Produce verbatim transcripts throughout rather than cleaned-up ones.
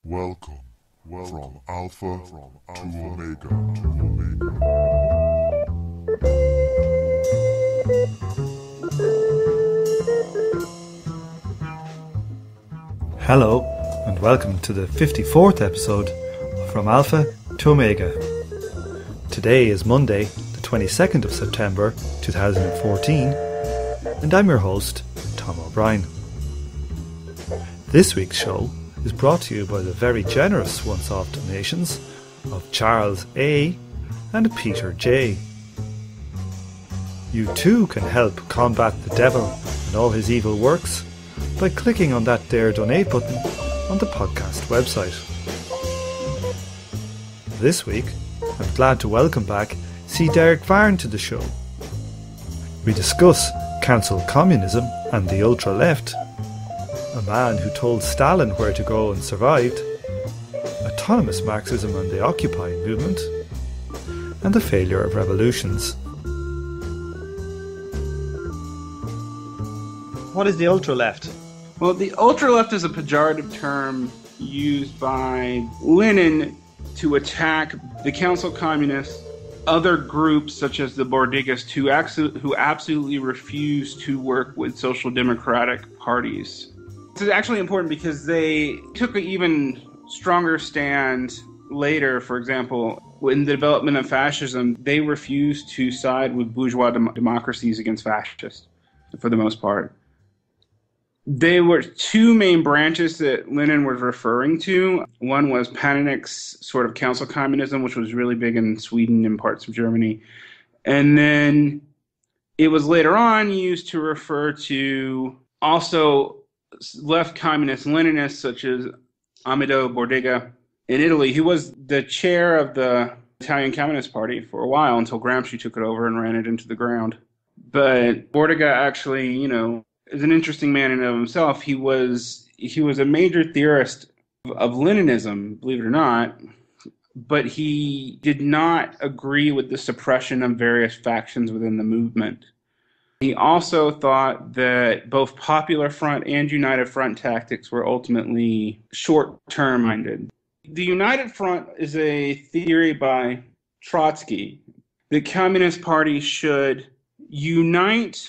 Welcome, Welcome. from Alpha from to Omega. To Omega. Hello, and welcome to the fifty-fourth episode of From Alpha to Omega. Today is Monday, the twenty-second of September two thousand fourteen, and I'm your host, Tom O'Brien. This week's show is brought to you by the very generous once-off donations of Charles A. and Peter J. You too can help combat the devil and all his evil works by clicking on that there donate button on the podcast website. This week, I'm glad to welcome back C. Derrick Varn to the show. We discuss cancel communism and the ultra-left, a man who told Stalin where to go and survived, autonomous Marxism and the Occupy movement, and the failure of revolutions. What is the ultra-left? Well, the ultra-left is a pejorative term used by Lennon to attack the council communists, other groups such as the Bordigists who, actu- who absolutely refuse to work with social democratic parties. This is actually important because they took an even stronger stand later. For example, in the development of fascism, they refused to side with bourgeois dem- democracies against fascists, for the most part. There were two main branches that Lenin was referring to. One was Pharaonic's sort of council communism, which was really big in Sweden and parts of Germany. And then it was later on used to refer to also left communist Leninists such as Amedeo Bordiga in Italy. He was the chair of the Italian Communist Party for a while until Gramsci took it over and ran it into the ground. But Bordiga actually, you know, is an interesting man in and of himself. He was he was a major theorist of Leninism, believe it or not, but he did not agree with the suppression of various factions within the movement. He also thought that both Popular Front and United Front tactics were ultimately short-term minded. The United Front is a theory by Trotsky. The Communist Party should unite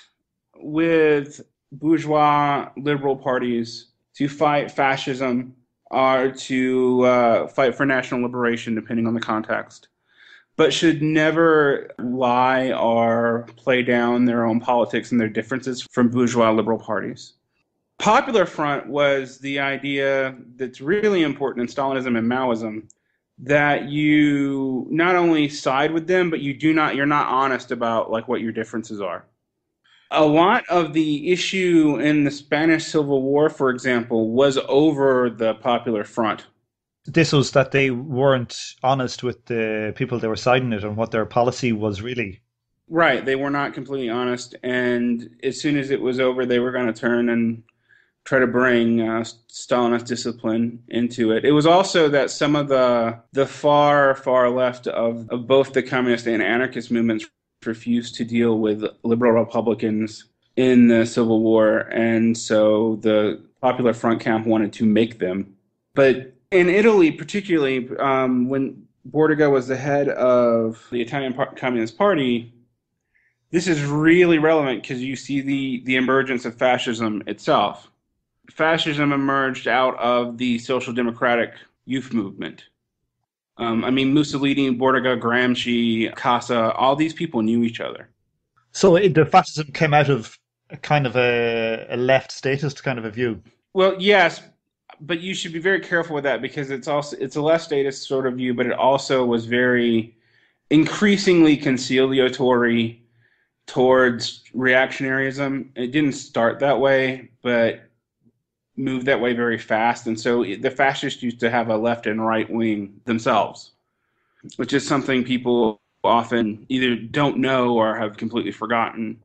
with bourgeois liberal parties to fight fascism or to uh, fight for national liberation, depending on the context, but should never lie or play down their own politics and their differences from bourgeois liberal parties. Popular Front was the idea that's really important in Stalinism and Maoism, that you not only side with them, but you do not, you're not honest about like what your differences are. A lot of the issue in the Spanish Civil War, for example, was over the Popular Front. This was that they weren't honest with the people they were siding it and what their policy was really. Right, they were not completely honest, and as soon as it was over, they were going to turn and try to bring uh, Stalinist discipline into it. It was also that some of the the far, far left of, of both the communist and anarchist movements refused to deal with liberal Republicans in the Civil War, and so the Popular Front camp wanted to make them. But in Italy, particularly, um, when Bordiga was the head of the Italian Par- Communist Party, this is really relevant because you see the, the emergence of fascism itself. Fascism emerged out of the social democratic youth movement. Um, I mean, Mussolini, Bordiga, Gramsci, Casa, all these people knew each other. So it, the fascism came out of a kind of a, a left statist kind of a view. Well, yes, but you should be very careful with that because it's also it's a left statist sort of view, but it also was very increasingly conciliatory towards reactionaryism. It didn't start that way, but moved that way very fast. And so the fascists used to have a left and right wing themselves, which is something people often either don't know or have completely forgotten.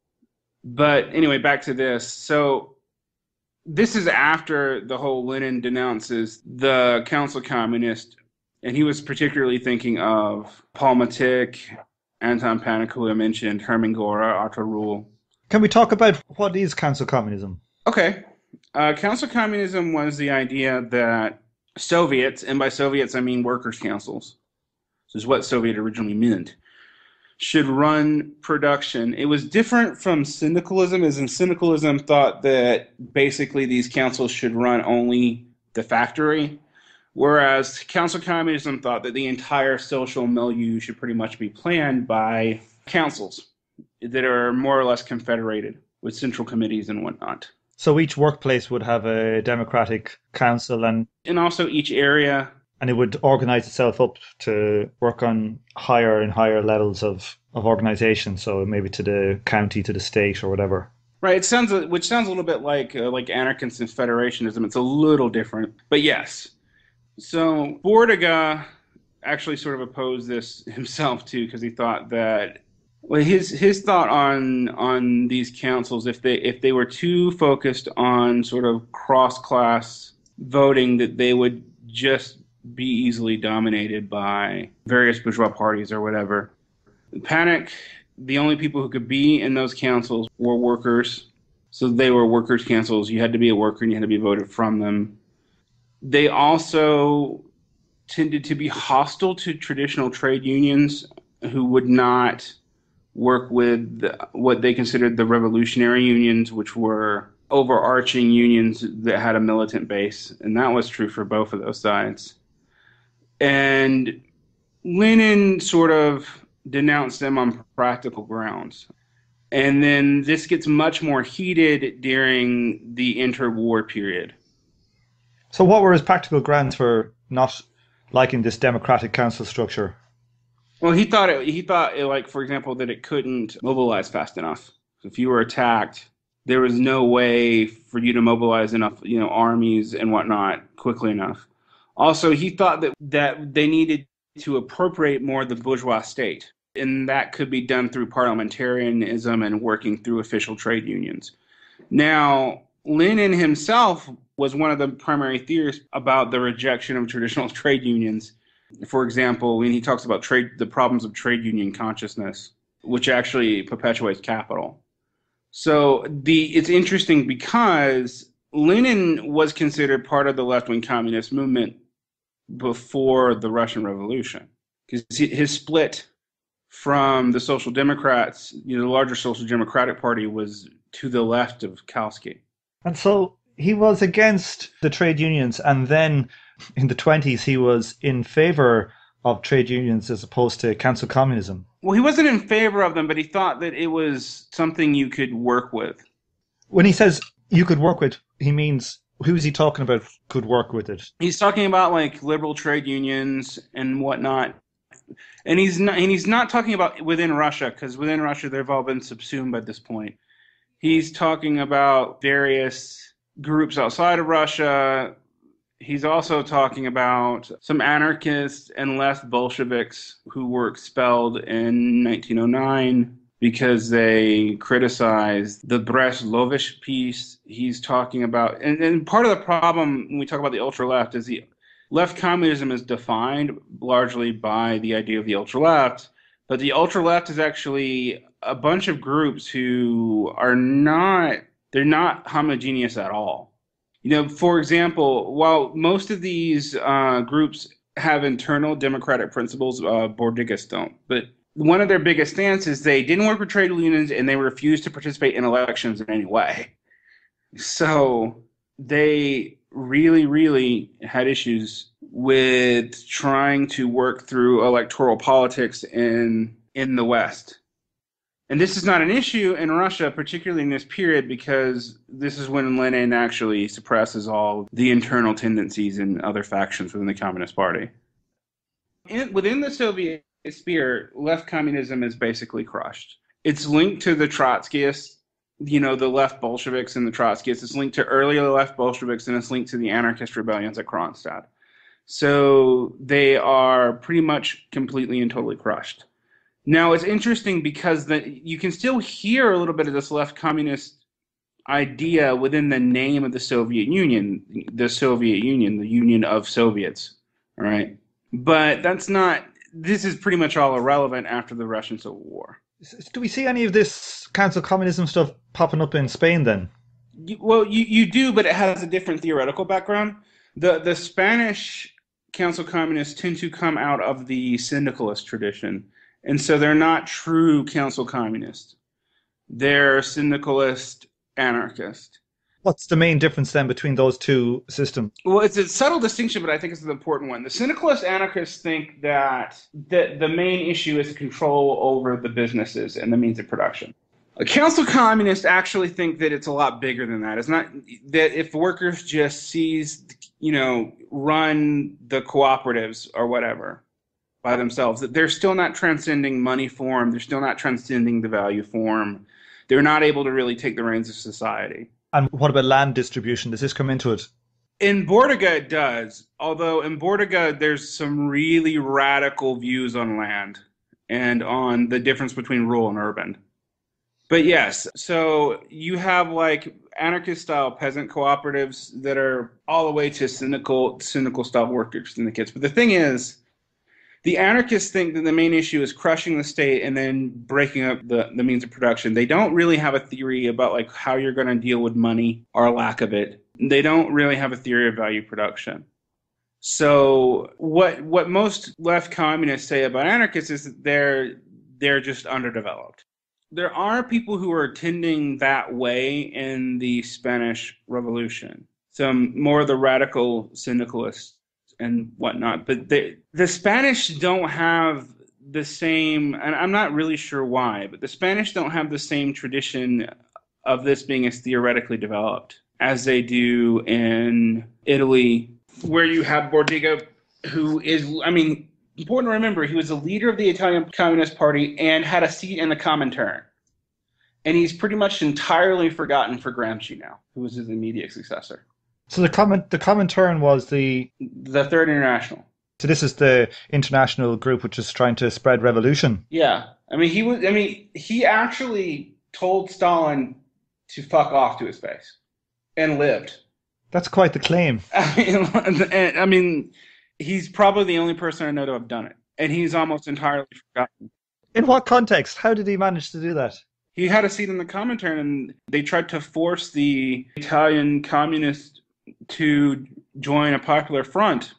But anyway, back to this. So this is after the whole Lenin denounces the council communist, and he was particularly thinking of Paul Matic, Anton Pannek, who I mentioned, Hermann Göring, Arthur Ruhl. Can we talk about what is council communism? Okay. Uh, council communism was the idea that Soviets, and by Soviets I mean workers' councils, this is what Soviet originally meant, should run production. It was different from syndicalism, as in syndicalism thought that basically these councils should run only the factory, whereas council communism thought that the entire social milieu should pretty much be planned by councils that are more or less confederated with central committees and whatnot. So each workplace would have a democratic council, and and also each area, and it would organize itself up to work on higher and higher levels of, of organization, so maybe to the county, to the state, or whatever. Right, it sounds, which sounds a little bit like uh, like anarchist and federationism. It's a little different, but yes. So Bordiga actually sort of opposed this himself too, because he thought that, well, his his thought on on these councils, if they if they were too focused on sort of cross class voting, that they would just be easily dominated by various bourgeois parties or whatever. Panic, the only people who could be in those councils were workers. So they were workers' councils. You had to be a worker and you had to be voted from them. They also tended to be hostile to traditional trade unions who would not work with what they considered the revolutionary unions, which were overarching unions that had a militant base. And that was true for both of those sides. And Lenin sort of denounced them on practical grounds. And then this gets much more heated during the interwar period. So what were his practical grounds for not liking this democratic council structure? Well, he thought, it, he thought it, like, for example, that it couldn't mobilize fast enough. So if you were attacked, there was no way for you to mobilize enough, you know, armies and whatnot quickly enough. Also, he thought that, that they needed to appropriate more the bourgeois state, and that could be done through parliamentarianism and working through official trade unions. Now, Lenin himself was one of the primary theorists about the rejection of traditional trade unions. For example, when he talks about trade, the problems of trade union consciousness, which actually perpetuates capital. So the it's interesting because Lenin was considered part of the left-wing communist movement before the Russian Revolution, because his split from the Social Democrats, you know, the larger Social Democratic Party, was to the left of Kautsky. And so he was against the trade unions, and then in the twenties he was in favor of trade unions as opposed to council communism. Well, he wasn't in favor of them, but he thought that it was something you could work with. When he says you could work with, he means, who is he talking about could work with it? He's talking about like liberal trade unions and whatnot. And he's not, and he's not talking about within Russia, because within Russia they've all been subsumed by this point. He's talking about various groups outside of Russia. He's also talking about some anarchists and left Bolsheviks who were expelled in nineteen oh nine because they criticized the Brest-Litovsk peace. He's talking about, and, and part of the problem when we talk about the ultra-left is the left communism is defined largely by the idea of the ultra-left, but the ultra-left is actually a bunch of groups who are not, they're not homogeneous at all. You know, for example, while most of these uh, groups have internal democratic principles, uh, Bordigists don't. But one of their biggest stances is they didn't work with trade unions and they refused to participate in elections in any way. So they really, really had issues with trying to work through electoral politics in in the West. And this is not an issue in Russia, particularly in this period, because this is when Lenin actually suppresses all the internal tendencies in other factions within the Communist Party. In, within the Soviet sphere, left communism is basically crushed. It's linked to the Trotskyists, you know, the left Bolsheviks and the Trotskyists. It's linked to earlier left Bolsheviks, and it's linked to the anarchist rebellions at Kronstadt. So they are pretty much completely and totally crushed. Now, it's interesting because the, you can still hear a little bit of this left communist idea within the name of the Soviet Union, the Soviet Union, the Union of Soviets, all right? But that's not, this is pretty much all irrelevant after the Russian Civil War. Do we see any of this council communism stuff popping up in Spain then? You, well, you, you do, but it has a different theoretical background. The the Spanish council communists tend to come out of the syndicalist tradition, and so they're not true council communists. They're syndicalist anarchist. What's the main difference then between those two systems? Well, it's a subtle distinction, but I think it's an important one. The syndicalist anarchists think that the, the main issue is control over the businesses and the means of production. A council communists actually think that it's a lot bigger than that. It's not that if workers just seize, you know, run the cooperatives or whatever by themselves, that they're still not transcending money form. They're still not transcending the value form. They're not able to really take the reins of society. And what about land distribution? Does this come into it? In Bordiga, it does. Although in Bordiga, there's some really radical views on land and on the difference between rural and urban. But yes, so you have like anarchist-style peasant cooperatives that are all the way to cynical, cynical-style worker syndicates. But the thing is, the anarchists think that the main issue is crushing the state and then breaking up the, the means of production. They don't really have a theory about like how you're going to deal with money or lack of it. They don't really have a theory of value production. So what what most left communists say about anarchists is that they're they're just underdeveloped. There are people who are tending that way in the Spanish Revolution. Some more of the radical syndicalists and whatnot. But they, the Spanish don't have the same, and I'm not really sure why, but the Spanish don't have the same tradition of this being as theoretically developed as they do in Italy, where you have Bordiga, who is, I mean, important to remember, he was the leader of the Italian Communist Party and had a seat in the Comintern. And he's pretty much entirely forgotten for Gramsci now, who was his immediate successor. So the comment, the Comintern was the... The Third International. So this is the international group which is trying to spread revolution. Yeah. I mean, he was, I mean, he actually told Stalin to fuck off to his face and lived. That's quite the claim. I mean, I mean, he's probably the only person I know to have done it. And he's almost entirely forgotten. In what context? How did he manage to do that? He had a seat in the Comintern, and they tried to force the Italian communists to join a popular front.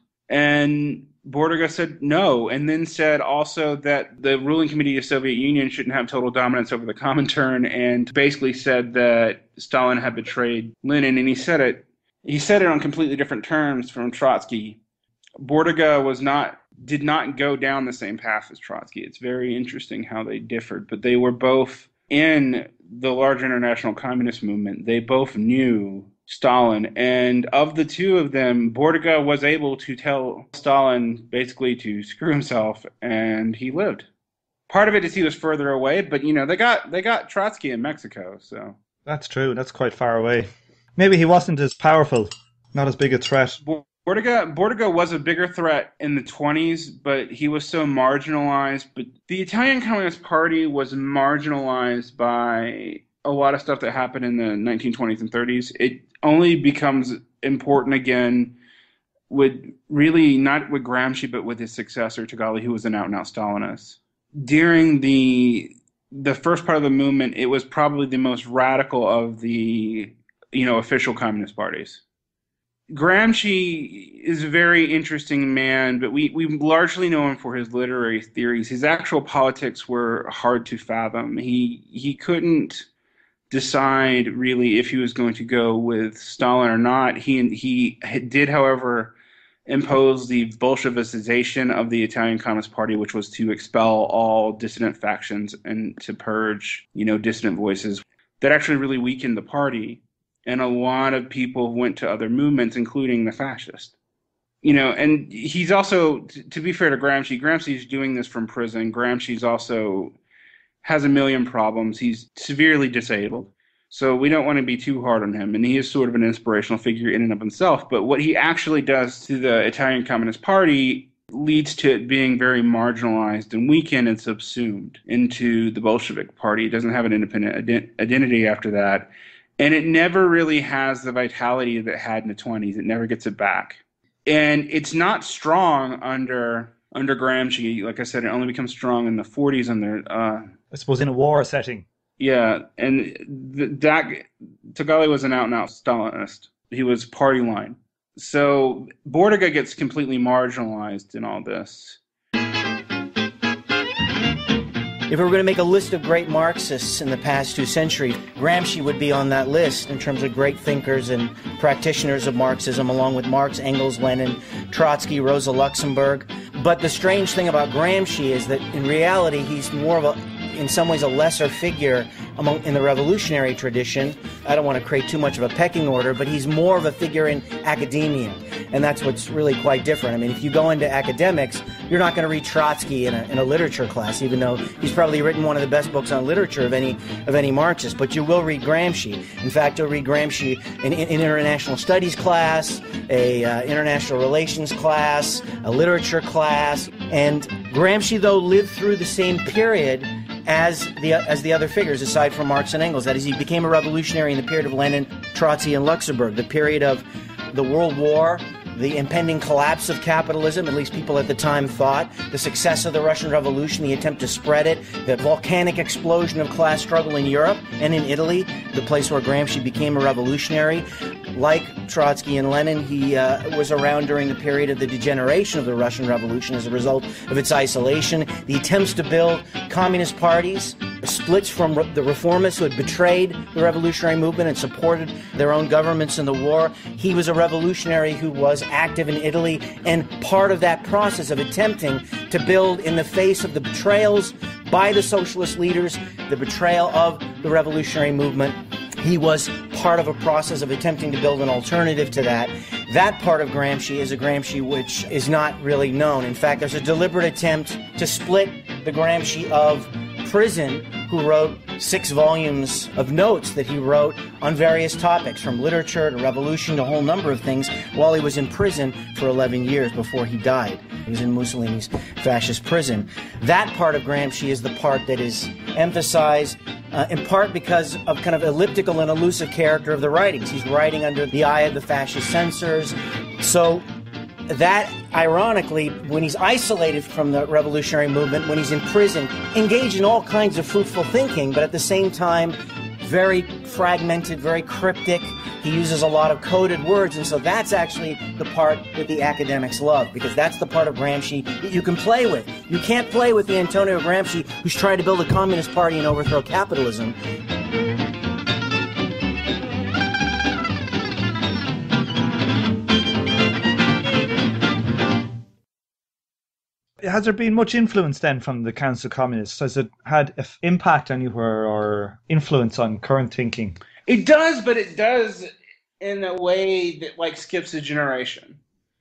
And Bordiga said no, and then said also that the ruling committee of the Soviet Union shouldn't have total dominance over the Comintern, and basically said that Stalin had betrayed Lenin. And he said it, he said it on completely different terms from Trotsky. Bordiga was not, did not go down the same path as Trotsky. It's very interesting how they differed, but they were both in the large international communist movement. They both knew Stalin, and of the two of them, Bordiga was able to tell Stalin basically to screw himself, and he lived. Part of it is he was further away, but you know, they got they got Trotsky in Mexico, so that's true. That's quite far away. Maybe he wasn't as powerful, not as big a threat. Bordiga, Bordiga was a bigger threat in the twenties, but he was so marginalized. But the Italian Communist Party was marginalized by a lot of stuff that happened in the nineteen twenties and thirties. It only becomes important again with really not with Gramsci, but with his successor, Tagali, who was an out-and-out Stalinist. During the the first part of the movement, it was probably the most radical of the, you know, official communist parties. Gramsci is a very interesting man, but we, we largely know him for his literary theories. His actual politics were hard to fathom. He he couldn't decide really if he was going to go with Stalin or not. He he did, however, impose the Bolshevicization of the Italian Communist Party, which was to expel all dissident factions and to purge, you know, dissident voices. That actually really weakened the party. And a lot of people went to other movements, including the fascists. You know, and he's also, to be fair to Gramsci, Gramsci's doing this from prison. Gramsci's also has a million problems. He's severely disabled. So we don't want to be too hard on him. And he is sort of an inspirational figure in and of himself. But what he actually does to the Italian Communist Party leads to it being very marginalized and weakened and subsumed into the Bolshevik Party. It doesn't have an independent ident- identity after that. And it never really has the vitality that it had in the twenties. It never gets it back. And it's not strong under under Gramsci. Like I said, it only becomes strong in the forties under... Uh, I suppose in a war setting. Yeah, and the, that Tagali was an out-and-out Stalinist. He was party line. So Bordiga gets completely marginalized in all this. If we were going to make a list of great Marxists in the past two centuries, Gramsci would be on that list in terms of great thinkers and practitioners of Marxism, along with Marx, Engels, Lenin, Trotsky, Rosa Luxemburg. But the strange thing about Gramsci is that in reality he's more of a, in some ways, a lesser figure among in the revolutionary tradition. I don't want to create too much of a pecking order, but he's more of a figure in academia. And that's what's really quite different. I mean, if you go into academics, you're not going to read Trotsky in a, in a literature class, even though he's probably written one of the best books on literature of any of any Marxist. But you will read Gramsci. In fact, you'll read Gramsci in an international studies class, a uh, international relations class, a literature class. And Gramsci, though, lived through the same period as the as the other figures, aside from Marx and Engels. That is, he became a revolutionary in the period of Lenin, Trotsky, and Luxemburg, the period of the World War, the impending collapse of capitalism, at least people at the time thought, the success of the Russian Revolution, the attempt to spread it, the volcanic explosion of class struggle in Europe and in Italy, the place where Gramsci became a revolutionary. Like Trotsky and Lenin, he uh, was around during the period of the degeneration of the Russian Revolution as a result of its isolation, the attempts to build communist parties, splits from re- the reformists who had betrayed the revolutionary movement and supported their own governments in the war. He was a revolutionary who was active in Italy, and part of that process of attempting to build, in the face of the betrayals by the socialist leaders, the betrayal of the revolutionary movement, he was part of a process of attempting to build an alternative to that. That part of Gramsci is a Gramsci which is not really known. In fact, there's a deliberate attempt to split the Gramsci of prison, who wrote six volumes of notes that he wrote on various topics, from literature to revolution to a whole number of things, while he was in prison for eleven years before he died. He was in Mussolini's fascist prison. That part of Gramsci is the part that is emphasized, uh, in part because of kind of elliptical and elusive character of the writings. He's writing under the eye of the fascist censors. So that, ironically, when he's isolated from the revolutionary movement, when he's in prison, engaged in all kinds of fruitful thinking, but at the same time, very fragmented, very cryptic. He uses a lot of coded words, and so that's actually the part that the academics love, because that's the part of Gramsci that you can play with. You can't play with the Antonio Gramsci who's trying to build a communist party and overthrow capitalism. Has there been much influence then from the Council of Communists? Has it had an impact on you or, or influence on current thinking? It does, but it does in a way that like skips a generation.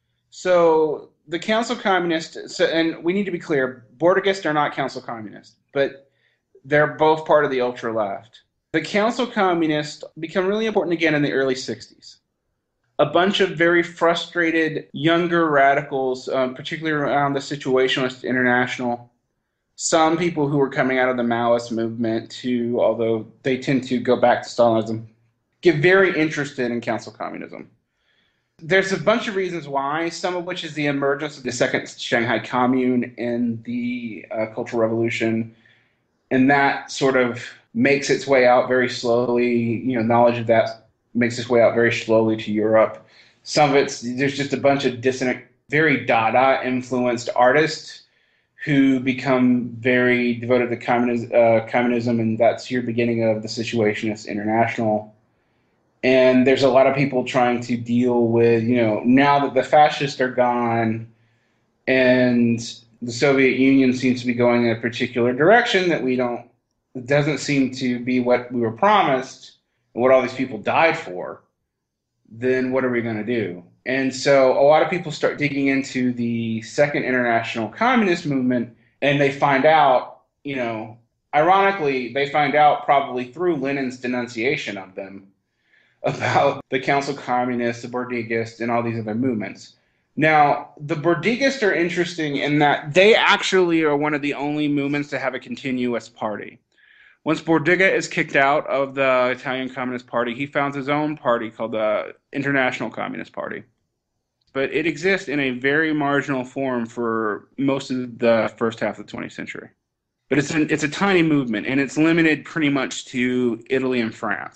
So the Council of Communists, so, and we need to be clear, Bordigists are not Council Communists, but they're both part of the ultra-left. The Council of Communists become really important again in the early sixties. A bunch of very frustrated younger radicals, um, particularly around the Situationist International, some people who were coming out of the Maoist movement too, although they tend to go back to Stalinism, get very interested in Council Communism. There's a bunch of reasons why, some of which is the emergence of the Second Shanghai Commune and the uh, Cultural Revolution, and that sort of makes its way out very slowly. You know, knowledge of that makes its way out very slowly to Europe. Some of it's, there's just a bunch of dissonant, very Dada-influenced artists who become very devoted to communism, uh, communism, and that's your beginning of the Situationist International. And there's a lot of people trying to deal with, you know, now that the fascists are gone and the Soviet Union seems to be going in a particular direction that we don't, it doesn't seem to be what we were promised, and what all these people died for, then what are we going to do? And so a lot of people start digging into the Second International Communist movement, and they find out, you know, ironically, they find out probably through Lenin's denunciation of them about the Council Communists, the Bordigists, and all these other movements. Now, the Bordigists are interesting in that they actually are one of the only movements to have a continuous party. Once Bordiga is kicked out of the Italian Communist Party, he founds his own party called the International Communist Party. But it exists in a very marginal form for most of the first half of the twentieth century. But it's, an, it's a tiny movement, and it's limited pretty much to Italy and France.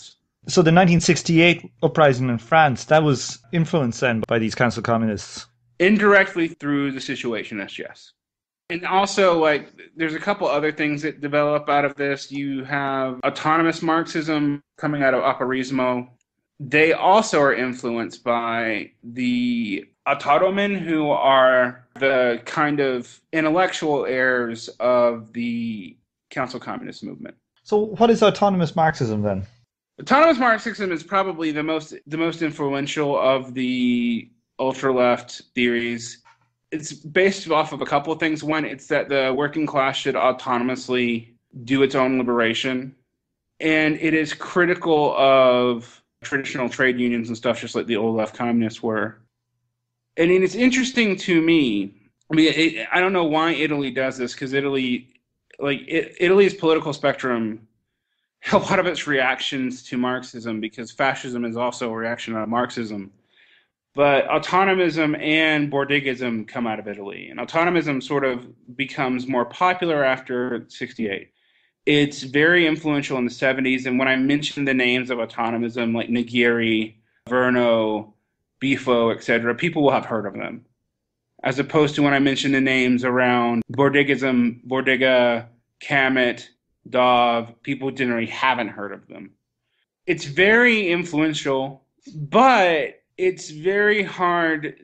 So the nineteen sixty-eight uprising in France, that was influenced then by these council communists? Indirectly through the Situationists, yes. And also, like, there's a couple other things that develop out of this. You have autonomous Marxism coming out of Apparismo. They also are influenced by the Autonomen, who are the kind of intellectual heirs of the Council Communist movement. So what is autonomous Marxism then? Autonomous Marxism is probably the most the most influential of the ultra-left theories. It's based off of a couple of things. One, it's that the working class should autonomously do its own liberation. And it is critical of traditional trade unions and stuff, just like the old left communists were. And it's interesting to me, I mean, it, I don't know why Italy does this, because Italy, like it, Italy's political spectrum, a lot of its reactions to Marxism, because fascism is also a reaction to Marxism. But autonomism and Bordigism come out of Italy. And autonomism sort of becomes more popular after sixty-eight. It's very influential in the seventies. And when I mention the names of autonomism, like Nigiri, Verno, Bifo, et cetera, people will have heard of them. As opposed to when I mention the names around Bordigism, Bordiga, Camet, Dov, people generally haven't heard of them. It's very influential, but it's very hard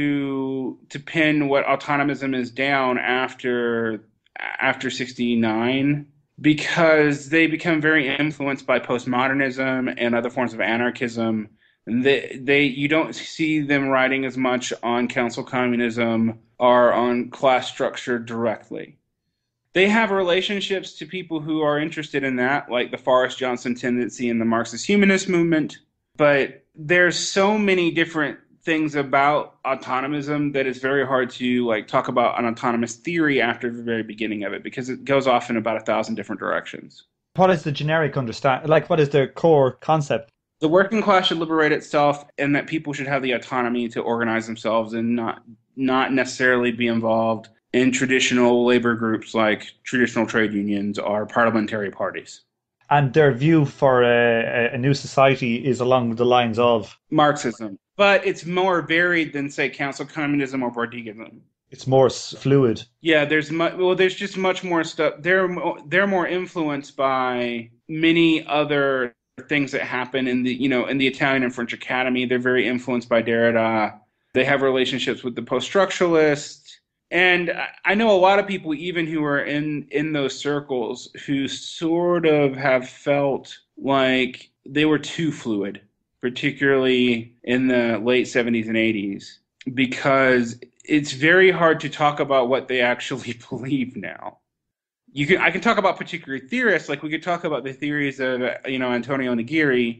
to to pin what autonomism is down after after sixty-nine, because they become very influenced by postmodernism and other forms of anarchism. They, they you don't see them writing as much on council communism or on class structure directly. They have relationships to people who are interested in that, like the Forrest Johnson tendency in the Marxist humanist movement, but there's so many different things about autonomism that it's very hard to like talk about an autonomous theory after the very beginning of it, because it goes off in about a thousand different directions. What is the generic understand? Like, what is the core concept? The working class should liberate itself, and that people should have the autonomy to organize themselves and not not necessarily be involved in traditional labor groups like traditional trade unions or parliamentary parties. And their view for a, a new society is along the lines of Marxism. But it's more varied than, say, council communism or Bordigism. It's more fluid. Yeah, there's mu- well, there's just much more stuff. They're they're more influenced by many other things that happen in the you know in the Italian and French Academy. They're very influenced by Derrida. They have relationships with the post-structuralists. And I know a lot of people, even who are in, in those circles, who sort of have felt like they were too fluid, particularly in the late seventies and eighties, because it's very hard to talk about what they actually believe now. You can I can talk about particular theorists, like we could talk about the theories of you know Antonio Nigiri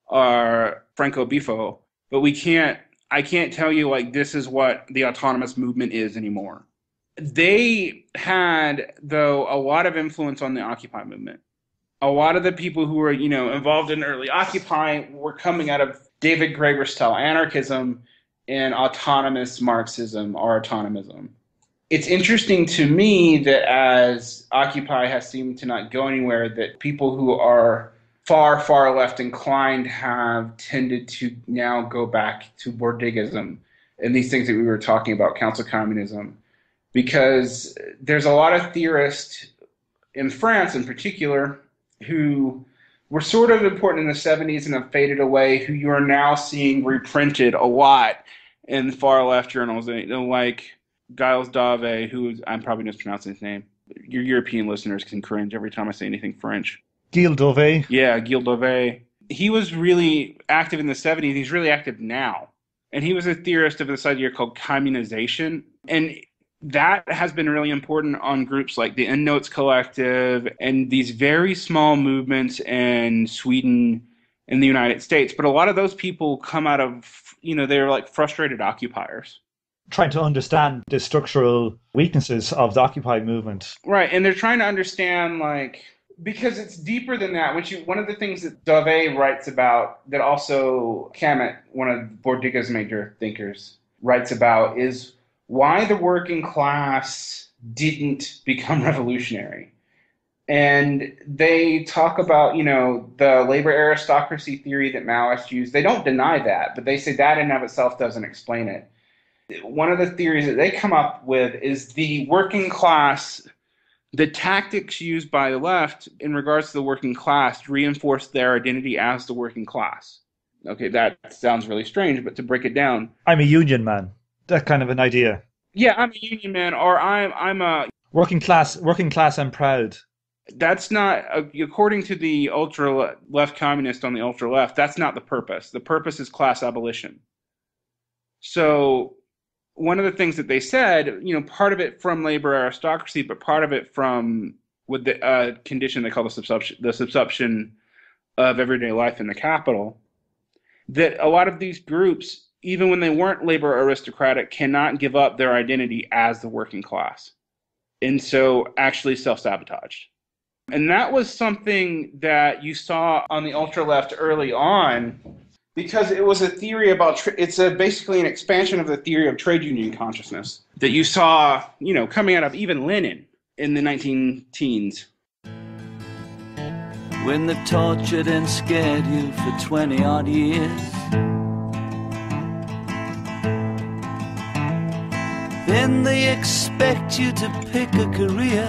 or Franco Bifo, but we can't. I can't tell you, like, this is what the autonomous movement is anymore. They had, though, a lot of influence on the Occupy movement. A lot of the people who were, you know, involved in early Occupy were coming out of David Graeber-style anarchism and autonomous Marxism or autonomism. It's interesting to me that as Occupy has seemed to not go anywhere, that people who are far, far left inclined have tended to now go back to Bordigism and these things that we were talking about, council communism, because there's a lot of theorists in France in particular who were sort of important in the seventies and have faded away, who you are now seeing reprinted a lot in far left journals, like Giles Dave, who is, I'm probably mispronouncing his name. Your European listeners can cringe every time I say anything French. Gilles Dauvé. Yeah, Gilles Dauvé. He was really active in the seventies. He's really active now. And he was a theorist of this idea called communization. And that has been really important on groups like the Endnotes Collective and these very small movements in Sweden and the United States. But a lot of those people come out of, you know, they're like frustrated occupiers. Trying to understand the structural weaknesses of the Occupy movement. Right. And they're trying to understand, like, because it's deeper than that. Which you, one of the things that Dauvé writes about, that also Camet, one of Bordiga's major thinkers, writes about, is why the working class didn't become revolutionary. And they talk about, you know, the labor aristocracy theory that Maoists use. They don't deny that, but they say that in and of itself doesn't explain it. One of the theories that they come up with is the working class, the tactics used by the left in regards to the working class to reinforce their identity as the working class. Okay, that sounds really strange, but to break it down. I'm a union man. That kind of an idea. Yeah, I'm a union man, or I'm I'm a working class. Working class. I'm proud. That's not, according to the ultra left communist on the ultra left. That's not the purpose. The purpose is class abolition. So one of the things that they said, you know, part of it from labor aristocracy, but part of it from with the uh, condition they call the subsumption, the subsumption of everyday life in the capital, that a lot of these groups, even when they weren't labor aristocratic, cannot give up their identity as the working class, and so actually self-sabotaged. And that was something that you saw on the ultra-left early on, because it was a theory about, tra- it's a, basically an expansion of the theory of trade union consciousness that you saw, you know, coming out of even Lenin in the nineteen teens. When they've tortured and scared you for twenty odd years, then they expect you to pick a career.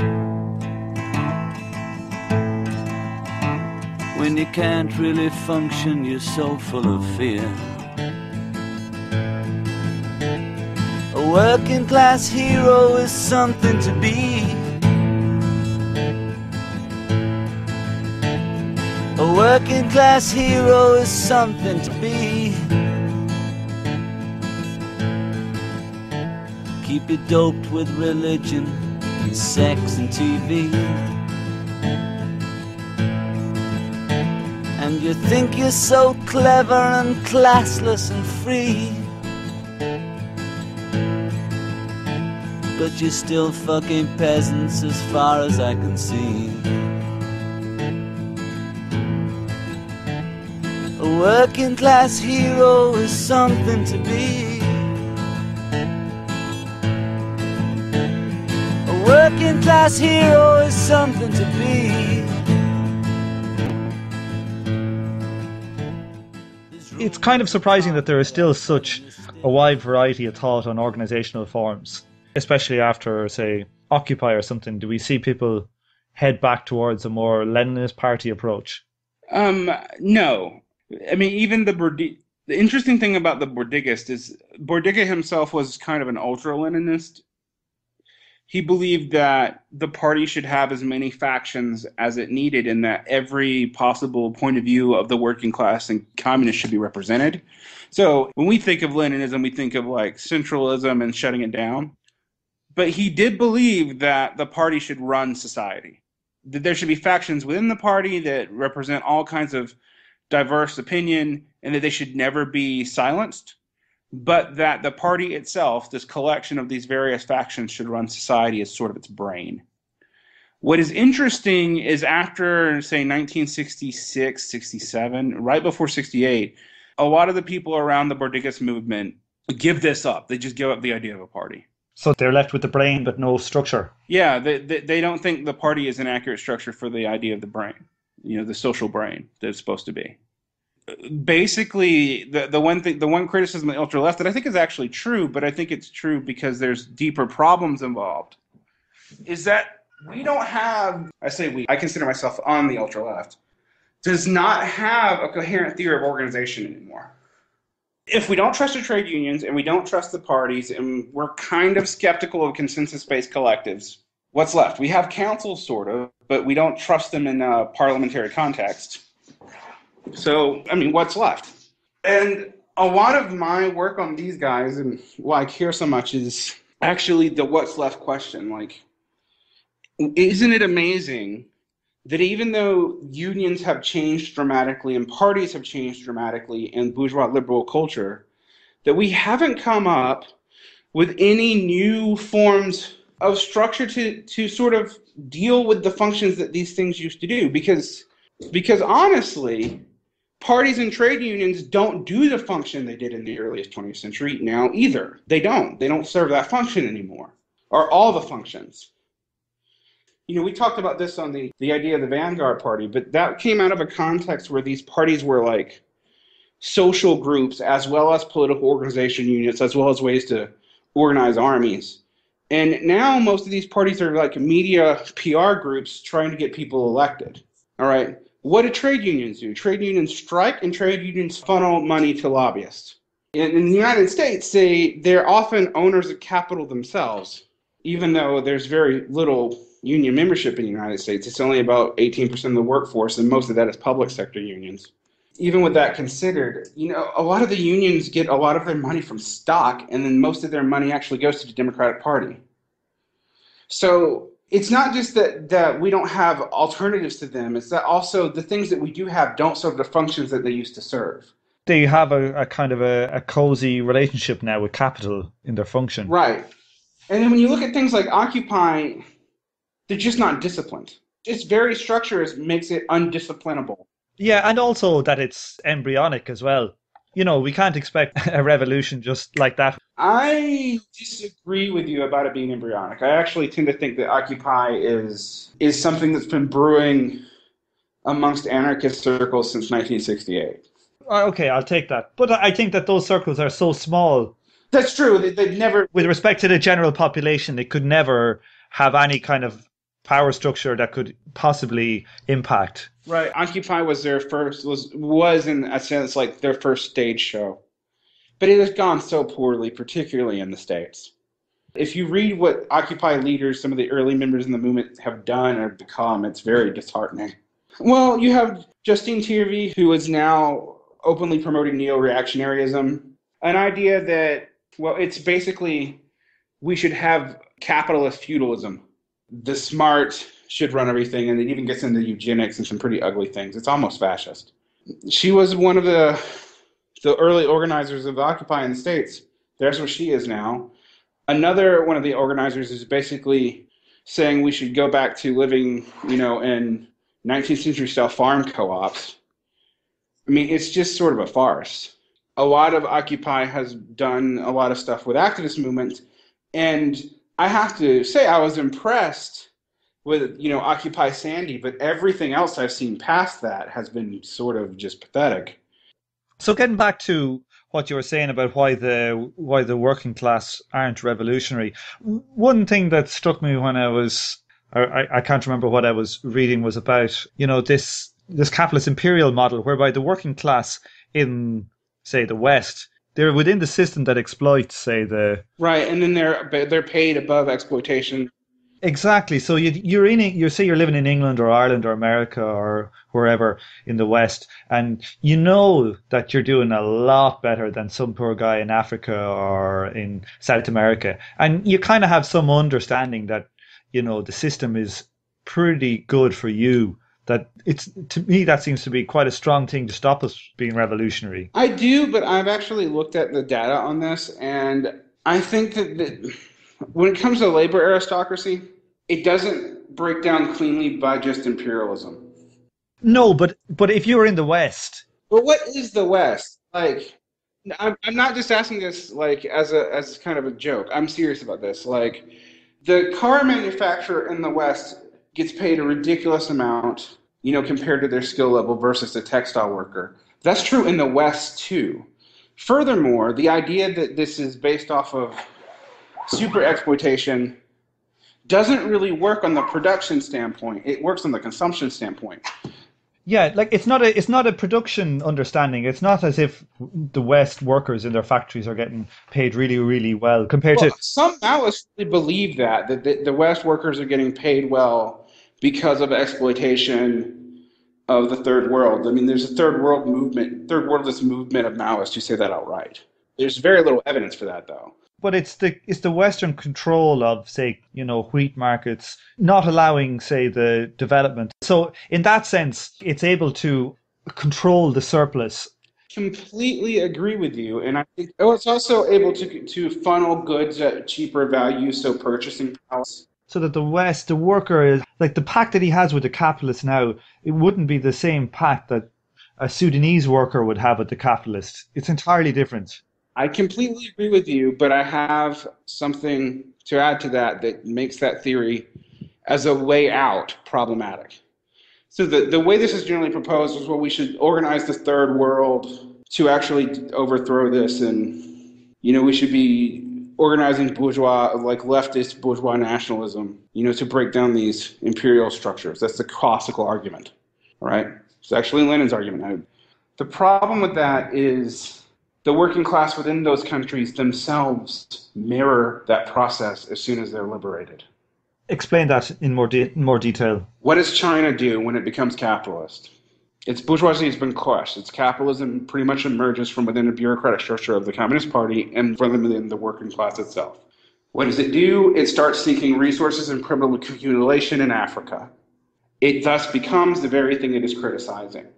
When you can't really function, you're so full of fear. A working class hero is something to be. A working class hero is something to be. Keep you doped with religion and sex and T V. And you think you're so clever and classless and free, but you're still fucking peasants as far as I can see. A working class hero is something to be. A working class hero is something to be. It's kind of surprising that there is still such a wide variety of thought on organizational forms, especially after, say, Occupy or something. Do we see people head back towards a more Leninist party approach? Um, no. I mean, even the Bordi- the interesting thing about the Bordigist is Bordiga himself was kind of an ultra-Leninist. He believed that the party should have as many factions as it needed, and that every possible point of view of the working class and communists should be represented. So when we think of Leninism, we think of like centralism and shutting it down. But he did believe that the party should run society, that there should be factions within the party that represent all kinds of diverse opinion, and that they should never be silenced, but that the party itself, this collection of these various factions, should run society as sort of its brain. What is interesting is after, say, nineteen sixty-six, sixty-seven, right before sixty-eight, a lot of the people around the Bordigist movement give this up. They just give up the idea of a party. So they're left with the brain but no structure. Yeah, they, they, they don't think the party is an accurate structure for the idea of the brain, you know, the social brain that it's supposed to be. Basically, the, the one thing, the one criticism of the ultra left that I think is actually true, but I think it's true because there's deeper problems involved, is that we don't have, I say we, I consider myself on the ultra left, does not have a coherent theory of organization anymore. If we don't trust the trade unions and we don't trust the parties and we're kind of skeptical of consensus-based collectives, what's left? We have councils, sort of, but we don't trust them in a parliamentary context. So, I mean, what's left? And a lot of my work on these guys and why I care so much is actually the what's left question. Like, isn't it amazing that even though unions have changed dramatically and parties have changed dramatically in bourgeois liberal culture, that we haven't come up with any new forms of structure to, to sort of deal with the functions that these things used to do? Because, because honestly, parties and trade unions don't do the function they did in the earliest twentieth century now either. They don't. They don't serve that function anymore, or all the functions. You know, we talked about this on the, the idea of the Vanguard Party, but that came out of a context where these parties were like social groups as well as political organization units, as well as ways to organize armies. And now most of these parties are like media P R groups trying to get people elected. All right. What do trade unions do? Trade unions strike and trade unions funnel money to lobbyists. In, in the United States, they, they're often owners of capital themselves, even though there's very little union membership in the United States. It's only about eighteen percent of the workforce, and most of that is public sector unions. Even with that considered, you know, a lot of the unions get a lot of their money from stock, and then most of their money actually goes to the Democratic Party. So it's not just that, that we don't have alternatives to them, it's that also the things that we do have don't serve the functions that they used to serve. They have a, a kind of a, a cozy relationship now with capital in their function. Right. And then when you look at things like Occupy, they're just not disciplined. Its very structure is, makes it undisciplinable. Yeah, and also that it's embryonic as well. You know, we can't expect a revolution just like that. I disagree with you about it being embryonic. I actually tend to think that Occupy is is something that's been brewing amongst anarchist circles since nineteen sixty-eight. Okay, I'll take that. But I think that those circles are so small. That's true. They, they've never... With respect to the general population, they could never have any kind of power structure that could possibly impact. Right. Occupy was their first, was, was in a sense like their first stage show. But it has gone so poorly, particularly in the States. If you read what Occupy leaders, some of the early members in the movement have done or become, it's very disheartening. Well, you have Justine Tirvi, who is now openly promoting neo-reactionaryism, an idea that, well, it's basically we should have capitalist feudalism. The smart should run everything, and it even gets into eugenics and some pretty ugly things. It's almost fascist. She was one of the the early organizers of Occupy in the States. There's where she is now. Another one of the organizers is basically saying we should go back to living, you know, in nineteenth century style farm co-ops. I mean, it's just sort of a farce. A lot of Occupy has done a lot of stuff with activist movements, and I have to say I was impressed with, you know, Occupy Sandy, but everything else I've seen past that has been sort of just pathetic. So getting back to what you were saying about why the why the working class aren't revolutionary, one thing that struck me when I was I, I can't remember what I was reading was about, you know, this this capitalist imperial model whereby the working class in, say, the West, they're within the system that exploits, say, the... Right, and then they're they're paid above exploitation. Exactly. So you, you're in, you say you're living in England or Ireland or America or wherever in the West, and you know that you're doing a lot better than some poor guy in Africa or in South America. And you kind of have some understanding that, you know, the system is pretty good for you. That it's, to me, that seems to be quite a strong thing to stop us being revolutionary. I do, but I've actually looked at the data on this, and I think that the, when it comes to labor aristocracy, it doesn't break down cleanly by just imperialism. No, but but if you're in the West, but what is the West? Like, I'm I'm not just asking this like as a as kind of a joke. I'm serious about this. Like, the car manufacturer in the West gets paid a ridiculous amount, you know, compared to their skill level versus a textile worker. That's true in the West too. Furthermore, the idea that this is based off of super exploitation doesn't really work on the production standpoint. It works on the consumption standpoint. Yeah, like it's not a it's not a production understanding. It's not as if the West workers in their factories are getting paid really, really well compared well, to... Some Maoists really believe that, that the, the West workers are getting paid well because of exploitation of the third world. I mean, there's a third world movement, third worldist movement of Maoists who say that outright. There's very little evidence for that, though. But it's the it's the Western control of, say, you know, wheat markets, not allowing, say, the development. So in that sense, it's able to control the surplus. Completely agree with you. And I think oh, it's also able to to funnel goods at cheaper value, so purchasing power. So that the West, the worker is, like the pact that he has with the capitalist now, it wouldn't be the same pact that a Sudanese worker would have with the capitalist. It's entirely different. I completely agree with you, but I have something to add to that that makes that theory as a way out problematic. So the, the way this is generally proposed is, well, we should organize the third world to actually overthrow this, and, you know, we should be organizing bourgeois, like leftist bourgeois nationalism, you know, to break down these imperial structures. That's the classical argument, all right? It's actually Lenin's argument. The problem with that is the working class within those countries themselves mirror that process as soon as they're liberated. Explain that in more de- more detail. What does China do when it becomes capitalist? Its bourgeoisie has been crushed. Its capitalism pretty much emerges from within the bureaucratic structure of the Communist Party and from within the working class itself. What does it do? It starts seeking resources and criminal accumulation in Africa. It thus becomes the very thing it is criticizing.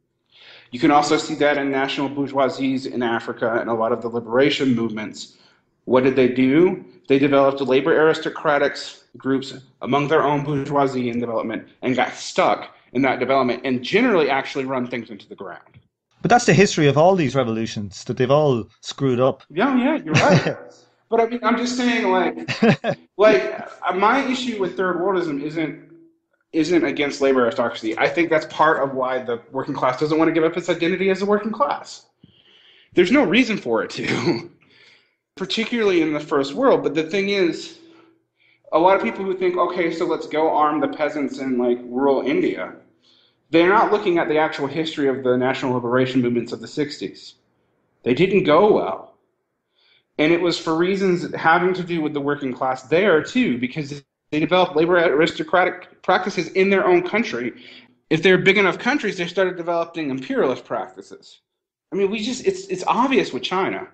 You can also see that in national bourgeoisies in Africa and a lot of the liberation movements. What did they do? They developed labor aristocratic groups among their own bourgeoisie in development and got stuck in that development and generally actually run things into the ground. But that's the history of all these revolutions, that they've all screwed up. Yeah, yeah, you're right. But I mean, I'm just saying, like, like my issue with third worldism isn't isn't against labor aristocracy. I think that's part of why the working class doesn't want to give up its identity as a working class. There's no reason for it to, particularly in the first world. But the thing is, a lot of people who think, okay, so let's go arm the peasants in like rural India, they're not looking at the actual history of the national liberation movements of the sixties. They didn't go well. And it was for reasons having to do with the working class there too, because they developed labor aristocratic practices in their own country. If they're big enough countries, they started developing imperialist practices. I mean, we just, it's it's obvious with China.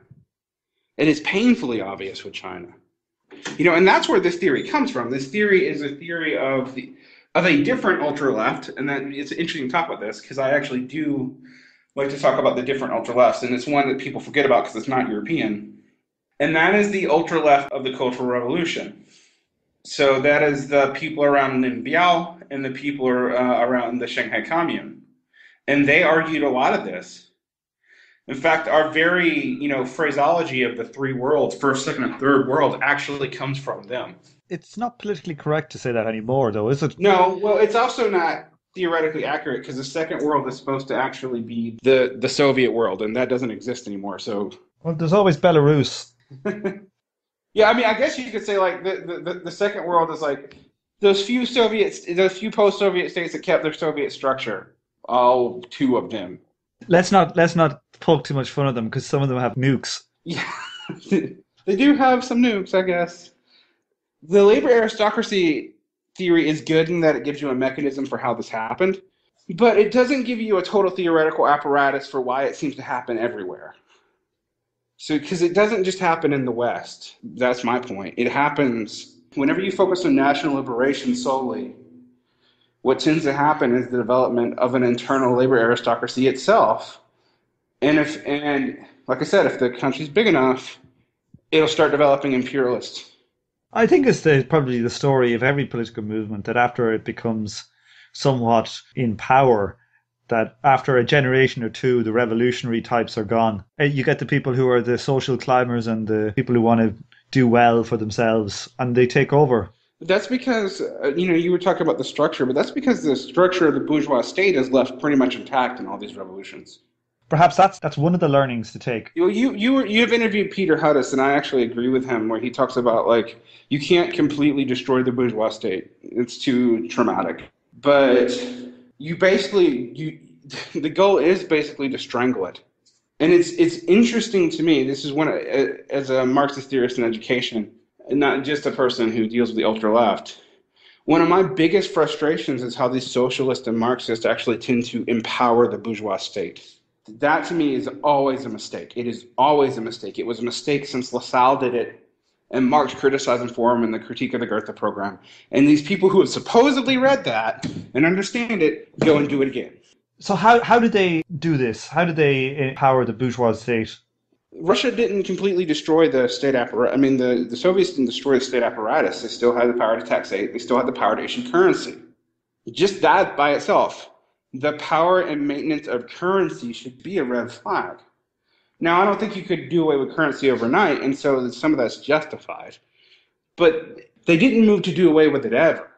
It is painfully obvious with China. You know, and that's where this theory comes from. This theory is a theory of the of a different ultra-left, and that it's interesting to talk about this because I actually do like to talk about the different ultra-lefts, and it's one that people forget about because it's not European. And that is the ultra-left of the Cultural Revolution. So that is the people around Lin Biao and the people are, uh, around the Shanghai Commune. And they argued a lot of this. In fact, our very, you know, phraseology of the three worlds, first, second, and third world, actually comes from them. It's not politically correct to say that anymore, though, is it? No, well, it's also not theoretically accurate because the second world is supposed to actually be the, the Soviet world, and that doesn't exist anymore. So, well, there's always Belarus. Yeah, I mean, I guess you could say like the, the, the second world is like those few Soviets, those few post-Soviet states that kept their Soviet structure. All two of them. Let's not let's not poke too much fun at them because some of them have nukes. Yeah, they do have some nukes, I guess. The labor aristocracy theory is good in that it gives you a mechanism for how this happened, but it doesn't give you a total theoretical apparatus for why it seems to happen everywhere. So, because it doesn't just happen in the West. That's my point. It happens whenever you focus on national liberation solely. What tends to happen is the development of an internal labor aristocracy itself. And if, and like I said, if the country's big enough, it'll start developing imperialists. I think it's the, probably the story of every political movement that after it becomes somewhat in power, that after a generation or two, the revolutionary types are gone. You get the people who are the social climbers and the people who want to do well for themselves, and they take over. That's because, uh, you know, you were talking about the structure, but that's because the structure of the bourgeois state is left pretty much intact in all these revolutions. Perhaps that's that's one of the learnings to take. You you you were, you've interviewed Peter Hudis, and I actually agree with him where he talks about like you can't completely destroy the bourgeois state; it's too traumatic. But you basically you the goal is basically to strangle it, and it's it's interesting to me. This is one as a Marxist theorist in education, and not just a person who deals with the ultra left. One of my biggest frustrations is how these socialists and Marxists actually tend to empower the bourgeois state. That to me is always a mistake. It is always a mistake. It was a mistake since Lassalle did it, and Marx criticized him for him in the Critique of the Goethe program. And these people who have supposedly read that and understand it go and do it again. So how how did they do this? How did they empower the bourgeois state? Russia didn't completely destroy the state apparatus. I mean, the, the Soviets didn't destroy the state apparatus. They still had the power to taxate. They still had the power to issue currency. Just that by itself. The power and maintenance of currency should be a red flag. Now, I don't think you could do away with currency overnight, and so some of that's justified. But they didn't move to do away with it ever.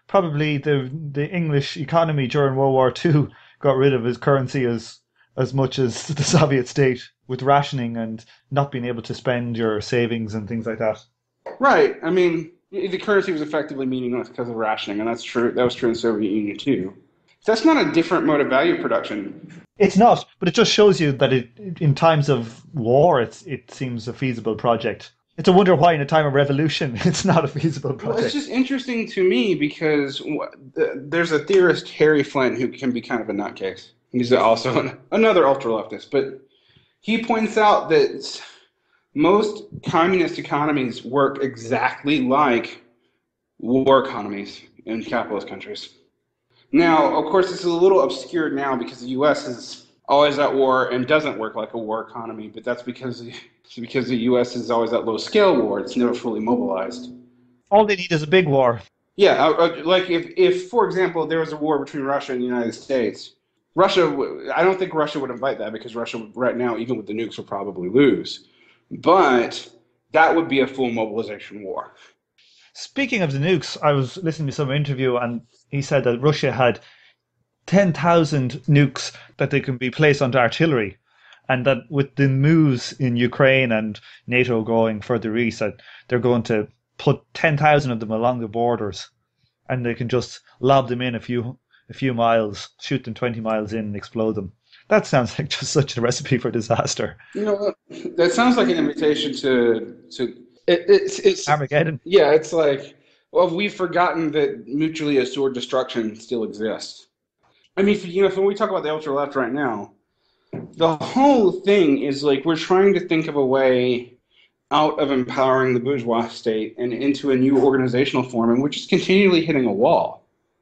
probably the the English economy during World War Two got rid of his currency as as much as the Soviet state, with rationing and not being able to spend your savings and things like that. Right. I mean, the currency was effectively meaningless because of rationing, and that's true. That was true in the Soviet Union too. That's not a different mode of value production. It's not, but it just shows you that it, in times of war, it's, it seems a feasible project. It's a wonder why in a time of revolution it's not a feasible project. Well, it's just interesting to me because there's a theorist, Harry Flynn, who can be kind of a nutcase. He's also an, another ultra-leftist, but he points out that most communist economies work exactly like war economies in capitalist countries. Now, of course, this is a little obscured now because the U S is always at war and doesn't work like a war economy, but that's because, because the U S is always at low-scale war. It's never fully mobilized. All they need is a big war. Yeah, like if, if, for example, there was a war between Russia and the United States, Russia, I don't think Russia would invite that because Russia right now, even with the nukes, would probably lose. But that would be a full mobilization war. Speaking of the nukes, I was listening to some interview and he said that Russia had ten thousand nukes that they can be placed onto artillery, and that with the moves in Ukraine and NATO going further east, that they're going to put ten thousand of them along the borders, and they can just lob them in a few a few miles, shoot them twenty miles in and explode them. That sounds like just such a recipe for disaster. You know, that sounds like an invitation to to it, it's it's Armageddon. Yeah, it's like, well, we've forgotten that mutually assured destruction still exists. I mean, you know, when we talk about the ultra left right now, the whole thing is like we're trying to think of a way out of empowering the bourgeois state and into a new organizational form, and we're just continually hitting a wall.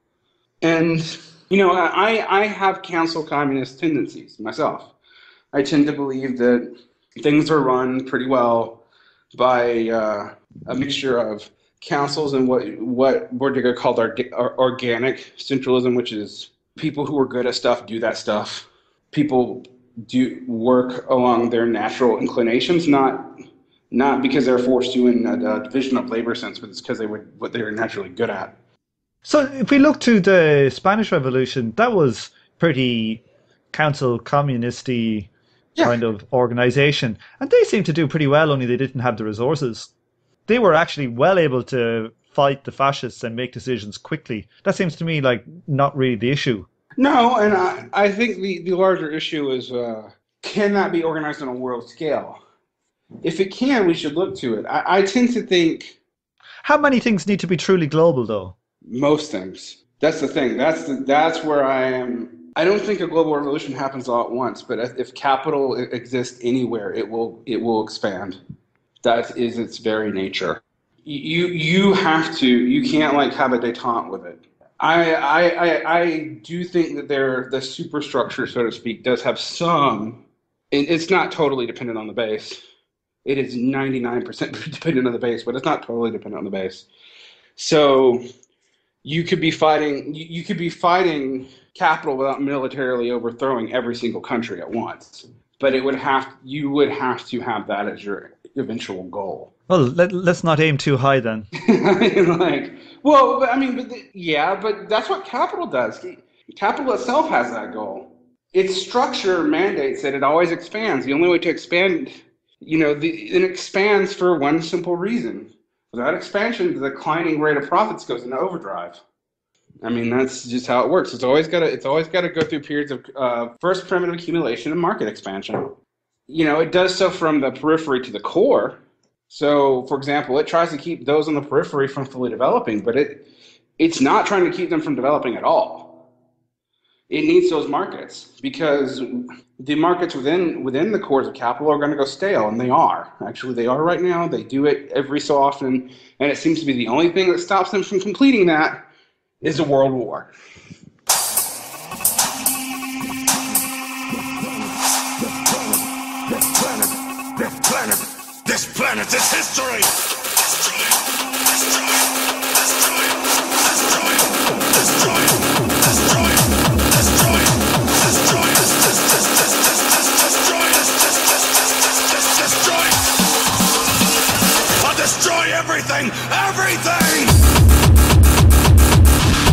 And you know, I, I have council communist tendencies myself. I tend to believe that things are run pretty well by uh, a mixture of councils and what what Bordiga called our, our organic centralism, which is people who are good at stuff do that stuff. People do work along their natural inclinations, not not because they're forced to in a, a division of labor sense, but it's because they would what they were naturally good at. So if we look to the Spanish Revolution, that was pretty council communist-y yeah. kind of organization. And they seemed to do pretty well, only they didn't have the resources. They were actually well able to fight the fascists and make decisions quickly. That seems to me like not really the issue. No, and I, I think the, the larger issue is, uh, can that be organized on a world scale? If it can, we should look to it. I, I tend to think... How many things need to be truly global, though? Most things. That's the thing. That's the, that's where I am. I don't think a global revolution happens all at once, but if capital exists anywhere, it will it will expand. That is its very nature. You you have to. You can't like have a détente with it. I I I, I do think that there the superstructure, so to speak, does have some. It, it's not totally dependent on the base. It is ninety-nine percent dependent on the base, but it's not totally dependent on the base. So. You could be fighting. You could be fighting capital without militarily overthrowing every single country at once. But it would have. You would have to have that as your eventual goal. Well, let, let's not aim too high then. like, well, but, I mean, but the, yeah, but that's what capital does. Capital itself has that goal. Its structure mandates that it always expands. The only way to expand, you know, the, it expands for one simple reason. Without expansion, the declining rate of profits goes into overdrive. I mean, that's just how it works. It's always got to. It's always got to go through periods of uh, first primitive accumulation and market expansion. You know, it does so from the periphery to the core. So, for example, it tries to keep those on the periphery from fully developing, but it it's not trying to keep them from developing at all. It needs those markets because the markets within within the cores of capital are going to go stale, and they are. Actually, they are right now. They do it every so often, and it seems to be the only thing that stops them from completing that is a world war. This planet, this planet, this planet is history! Destroy, destroy, destroy, destroy, destroy, destroy, destroy, destroy, destroy, destroy, I'll destroy everything, everything!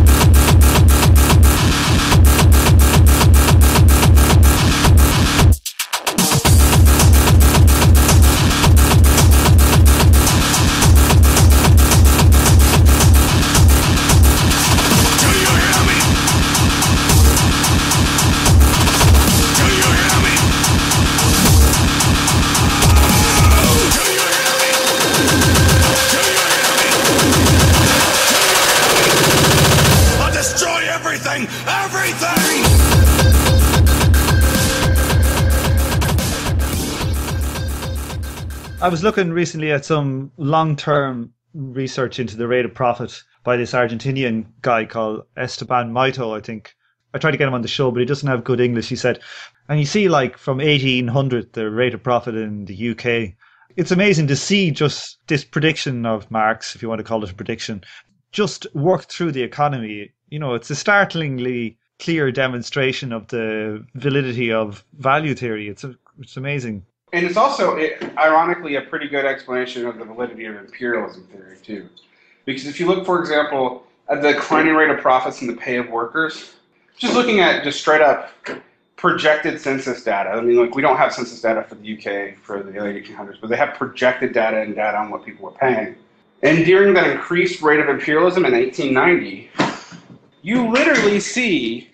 I was looking recently at some long-term research into the rate of profit by this Argentinian guy called Esteban Maito, I think. I tried to get him on the show, but he doesn't have good English, he said. And you see, like, from eighteen hundred, the rate of profit in the U K. It's amazing to see just this prediction of Marx, if you want to call it a prediction, just work through the economy. You know, it's a startlingly clear demonstration of the validity of value theory. It's a, it's amazing. And it's also, it, ironically, a pretty good explanation of the validity of imperialism theory, too. Because if you look, for example, at the declining rate of profits and the pay of workers, just looking at just straight up projected census data. I mean, like, we don't have census data for the U K for the late eighteen hundreds, but they have projected data and data on what people were paying. And during that increased rate of imperialism in eighteen ninety, you literally see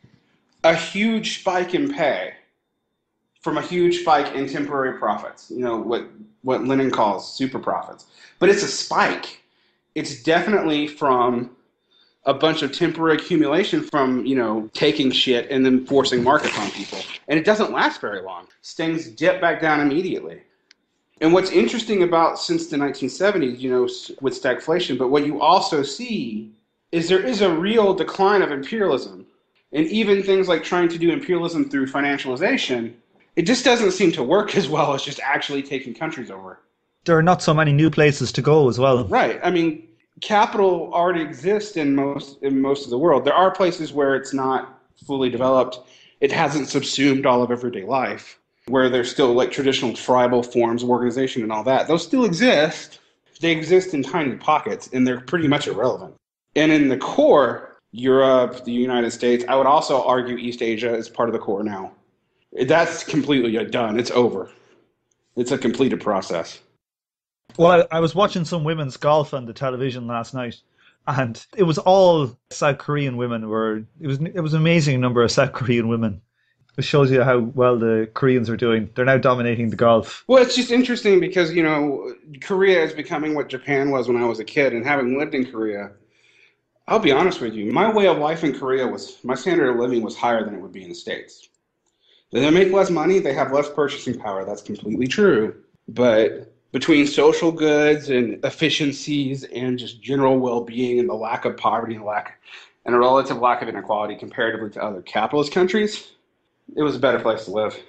a huge spike in pay from a huge spike in temporary profits, you know, what, what Lennon calls super profits. But it's a spike. It's definitely from a bunch of temporary accumulation from, you know, taking shit and then forcing markets on people. And it doesn't last very long. Things dip back down immediately. And what's interesting about since the nineteen seventies, you know, with stagflation, but what you also see is there is a real decline of imperialism. And even things like trying to do imperialism through financialization, it just doesn't seem to work as well as just actually taking countries over. There are not so many new places to go as well. Right. I mean, capital already exists in most in most of the world. There are places where it's not fully developed. It hasn't subsumed all of everyday life, where there's still like traditional tribal forms of organization and all that. Those still exist. They exist in tiny pockets, and they're pretty much irrelevant. And in the core, Europe, the United States, I would also argue East Asia is part of the core now. That's completely done. It's over. It's a completed process. Well, I, I was watching some women's golf on the television last night, and it was all South Korean women. Were it was it was an amazing number of South Korean women. It shows you how well the Koreans are doing. They're now dominating the golf. Well, it's just interesting because, you know, Korea is becoming what Japan was when I was a kid, and having lived in Korea, I'll be honest with you, my way of life in Korea was, my standard of living was higher than it would be in the States. They make less money, they have less purchasing power. That's completely true. But between social goods and efficiencies and just general well-being and the lack of poverty and lack and a relative lack of inequality comparatively to other capitalist countries, it was a better place to live.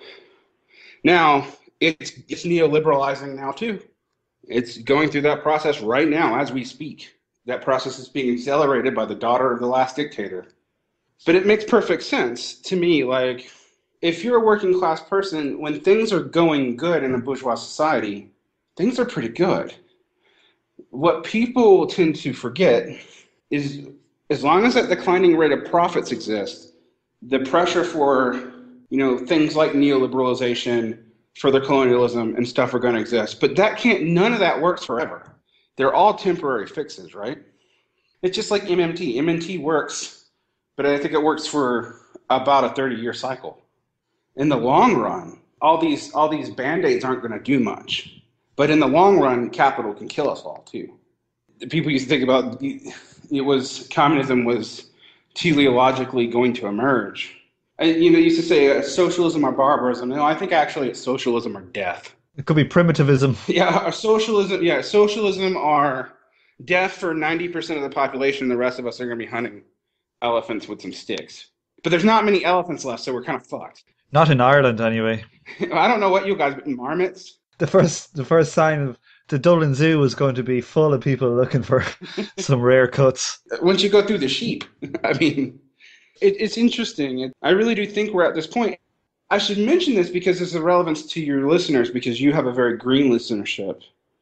Now, it's, it's neoliberalizing now too. It's going through that process right now as we speak. That process is being accelerated by the daughter of the last dictator. But it makes perfect sense to me, like, if you're a working class person, when things are going good in a bourgeois society, things are pretty good. What people tend to forget is as long as that declining rate of profits exists, the pressure for, you know, things like neoliberalization, further colonialism and stuff are going to exist. But that can't, none of that works forever. They're all temporary fixes, right? It's just like M M T. M M T works, but I think it works for about a thirty-year cycle. In the long run, all these all these band-aids aren't going to do much. But in the long run, capital can kill us all too. People used to think about it was communism was teleologically going to emerge. And, you know, used to say uh, socialism or barbarism. No, I think actually it's socialism or death. It could be primitivism. Yeah, or socialism. Yeah, socialism or death for ninety percent of the population. The rest of us are going to be hunting elephants with some sticks. But there's not many elephants left, so we're kind of fucked. Not in Ireland, anyway. I don't know what you guys, marmots. The first, the first sign of the Dublin Zoo was going to be full of people looking for some rare cuts. Once you go through the sheep, I mean, it, it's interesting. I really do think we're at this point. I should mention this because there's a relevance to your listeners because you have a very green listenership.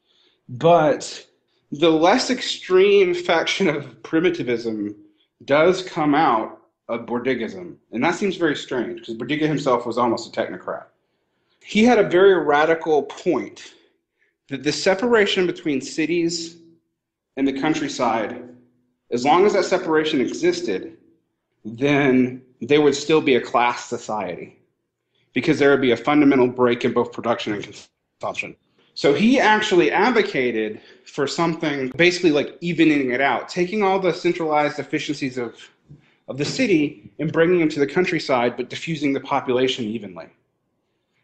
But the less extreme faction of primitivism does come out of Bourdigism. And that seems very strange because Bourdieu himself was almost a technocrat. He had a very radical point that the separation between cities and the countryside, as long as that separation existed, then there would still be a class society because there would be a fundamental break in both production and consumption. So he actually advocated for something basically like evening it out, taking all the centralized efficiencies of, of the city and bringing them to the countryside, but diffusing the population evenly.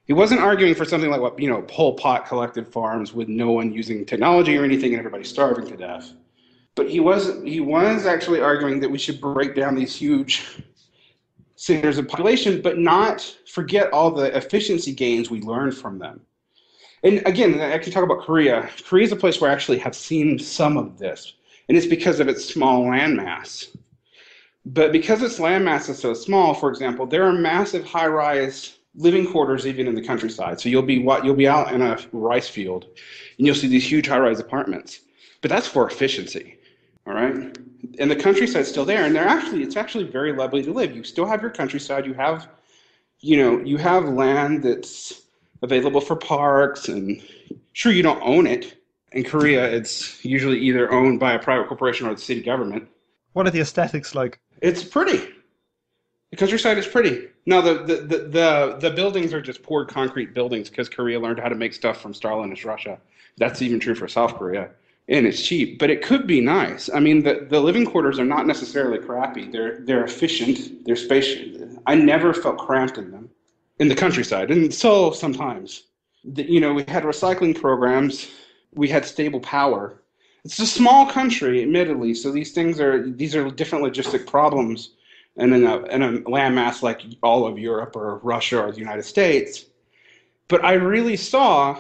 He wasn't arguing for something like what, you know, Pol Pot collected farms with no one using technology or anything and everybody starving to death. But he was he was actually arguing that we should break down these huge centers of population, but not forget all the efficiency gains we learned from them. And again, I can talk about Korea. Korea is a place where I actually have seen some of this, and it's because of its small landmass. But because its landmass is so small, for example, there are massive high-rise living quarters even in the countryside. So you'll be what you'll be out in a rice field, and you'll see these huge high-rise apartments. But that's for efficiency. All right, and the countryside's still there, and they're actually it's actually very lovely to live. You still have your countryside. You have, you know, you have land that's available for parks, and sure, you don't own it. In Korea, it's usually either owned by a private corporation or the city government. What are the aesthetics like? It's pretty. The countryside is pretty. No, the the the the, the buildings are just poured concrete buildings because Korea learned how to make stuff from Stalinist Russia. That's even true for South Korea. And it's cheap, but it could be nice. I mean, the, the living quarters are not necessarily crappy. They're they're efficient. They're spacious. I never felt cramped in them, in the countryside. And so sometimes, the, you know, we had recycling programs. We had stable power. It's a small country, admittedly. So these things are these are different logistic problems. And in a in a landmass like all of Europe or Russia or the United States, but I really saw.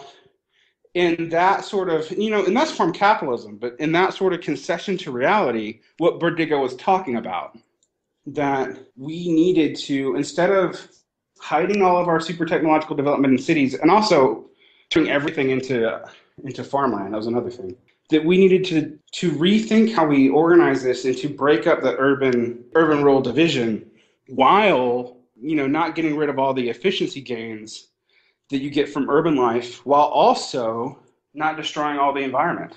In that sort of, you know, and that's farm capitalism, but in that sort of concession to reality, what Bordiga was talking about, that we needed to, instead of hiding all of our super technological development in cities, and also turning everything into into farmland, that was another thing, that we needed to to rethink how we organize this and to break up the urban urban rural division while, you know, not getting rid of all the efficiency gains that you get from urban life, while also not destroying all the environment.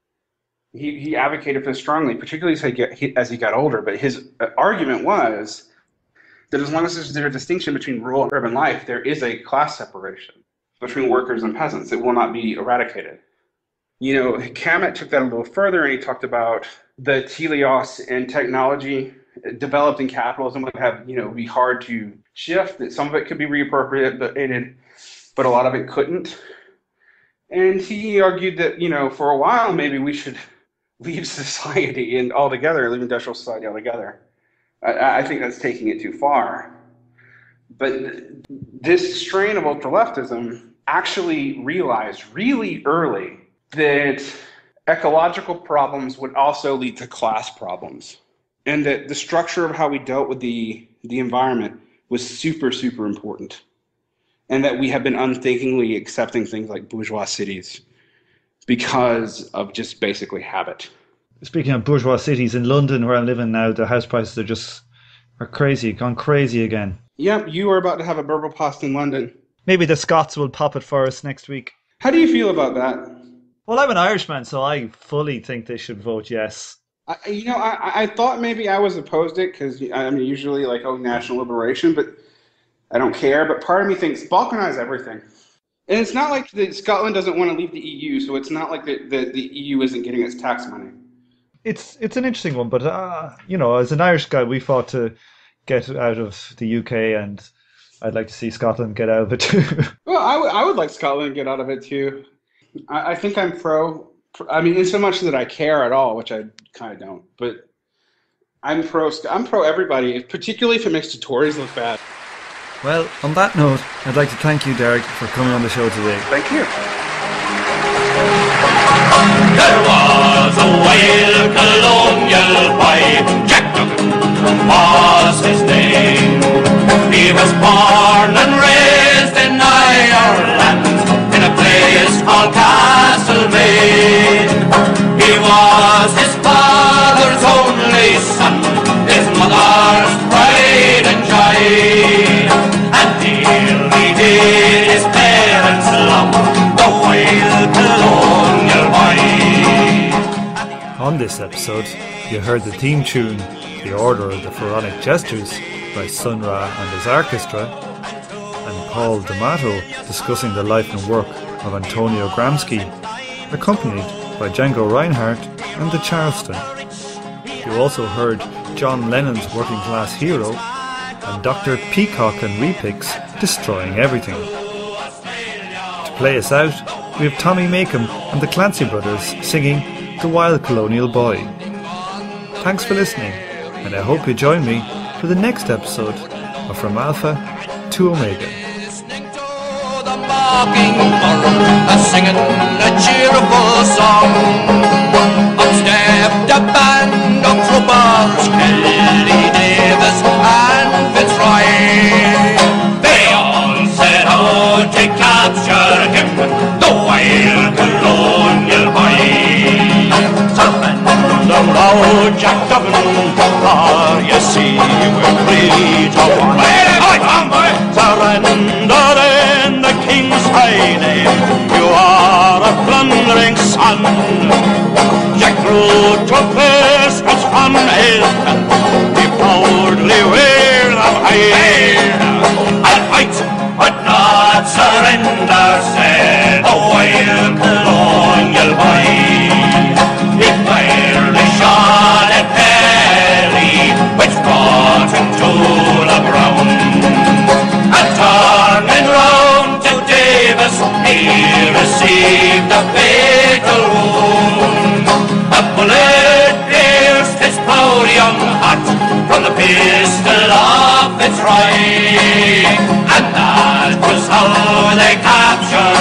He he advocated for this strongly, particularly as he, get, he, as he got older. But his argument was that as long as there's a distinction between rural and urban life, there is a class separation between workers and peasants. It will not be eradicated. You know, Kamet took that a little further, and he talked about the teleos and technology developed in capitalism would have, you know, be hard to shift. That some of it could be reappropriated, but a lot of it couldn't. And he argued that, you know, for a while, maybe we should leave society and altogether, leave industrial society altogether. I, I think that's taking it too far. But this strain of ultra-leftism actually realized really early that ecological problems would also lead to class problems. And that the structure of how we dealt with the, the environment was super, super important. And that we have been unthinkingly accepting things like bourgeois cities because of just basically habit. Speaking of bourgeois cities, in London, where I'm living now, the house prices are just are crazy, gone crazy again. Yep, you are about to have a Burble Post in London. Maybe the Scots will pop it for us next week. How do you feel about that? Well, I'm an Irishman, so I fully think they should vote yes. I, you know, I, I thought maybe I was opposed to it because I'm usually like, oh, national liberation, but I don't care. But part of me thinks balkanize everything. And it's not like the, Scotland doesn't want to leave the E U, so it's not like the, the, the E U isn't getting its tax money. It's it's an interesting one, but, uh, you know, as an Irish guy, we fought to get out of the U K, and I'd like to see Scotland get out of it too. Well, I, w- I would like Scotland to get out of it too. I, I think I'm pro, I mean, in so much that I care at all, which I kind of don't, but I'm pro, I'm pro everybody, particularly if it makes the Tories look bad. Well, on that note, I'd like to thank you, Derrick, for coming on the show today. Thank you. There was a wild colonial boy, Jack was his name. He was born and raised in Ireland, in a place called Castlemaine. He was his father's only son, his mother's pride and joy. And here he did his parents love, the wild colonial boy. On this episode, you heard the theme tune, The Order of the Pharaonic Jesters, by Sun Ra and his Arkestra, and Paul D'Amato discussing the life and work of Antonio Gramsci, accompanied by Django Reinhart and the Charleston. You also heard John Lennon's Working Class Hero and Doctor Peacock and Repix destroying everything. play us out, we have Tommy Makem and the Clancy brothers singing The Wild Colonial Boy. Thanks for listening, and I hope you join me for the next episode of From Alpha to Omega. The mockingbird, a singing a cheerful song. Up stepped a band of troopers, Kelly Davis and Fitzroy. They all set out to capture him, the wild colonial boy. Surrender now, Jack Duggan, for you see we're free to war. Surrender in the King's high name, you are a plundering son. Jack rode to place which on his belt, he proudly wear them high. I'll fight, but not surrender, said the wild colonial boy. He fairly shot at Perry, which brought him to the ground. And turning round to Davis, he received a fatal wound. A bullet pierced his proud young heart from the pistol of Fitzroy. And that was how they captured